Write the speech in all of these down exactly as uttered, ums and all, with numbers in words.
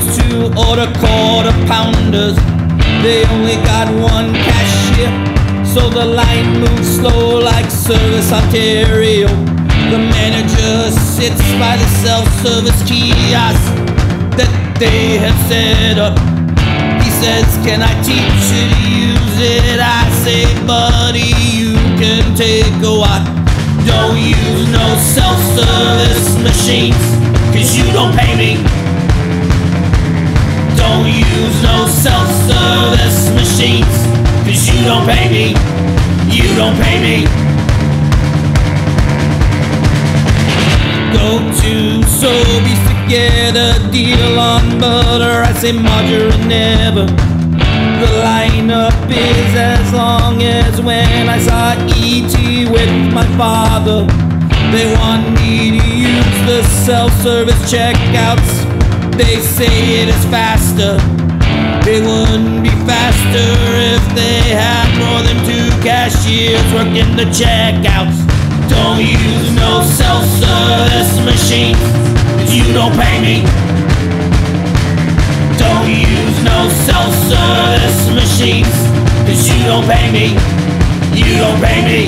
to order quarter pounders. They only got one cashier, so the line moves slow like Service Ontario. The manager sits by the self-service kiosk that they have set up. He says, "Can I teach you to use it?" I say, "Buddy, you can take a walk. Don't use no self-service machines, 'cause you don't pay me. Don't use no self-service machines, 'cause you don't pay me. You don't pay me." Go to Sobeys to get a deal on butter. I say margarine never. The lineup is as long as when I saw E T with my father. They want me to use the self-service checkouts. They say it is faster. It wouldn't be faster if they had more than two cashiers working the checkouts. Don't use no self-service machine, 'cause you don't pay me. Don't use no self-service machines, 'cause you don't pay me. You don't pay me.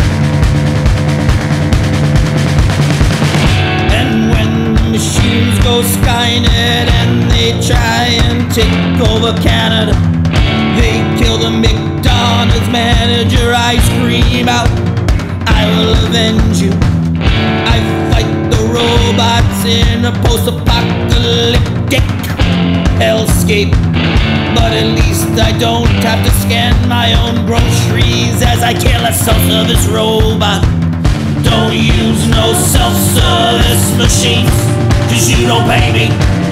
And when the machines go Skynet and they try and take over Canada, they kill the McDonald's manager. I scream out, "I will avenge you." I fight the robots in a post-apocalyptic hellscape, but at least I don't have to scan my own groceries as I kill a self-service robot. Don't use no self-service machines, 'cause you don't pay me.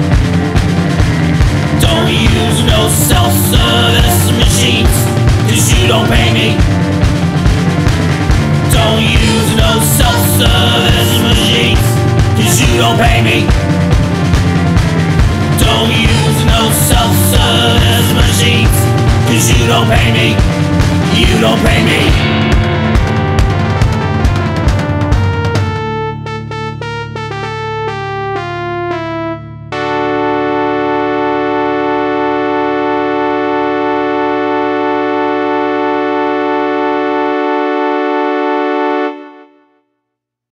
Don't use no self-service machines, 'cause you don't pay me. Don't use no self-service machines, 'cause you don't pay me. Don't use no self-service machines, 'cause you don't pay me. You don't pay me.